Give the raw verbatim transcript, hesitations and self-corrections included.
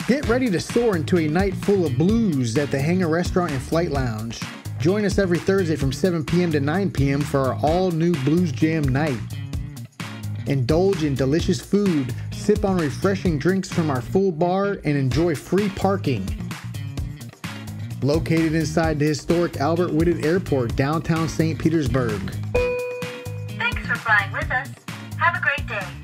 Get ready to soar into a night full of blues at the Hangar Restaurant and Flight Lounge. Join us every Thursday from seven p m to nine p m for our all-new Blues Jam night. Indulge in delicious food, sip on refreshing drinks from our full bar, and enjoy free parking. Located inside the historic Albert Whitted Airport, downtown Saint Petersburg. Thanks for flying with us. Have a great day.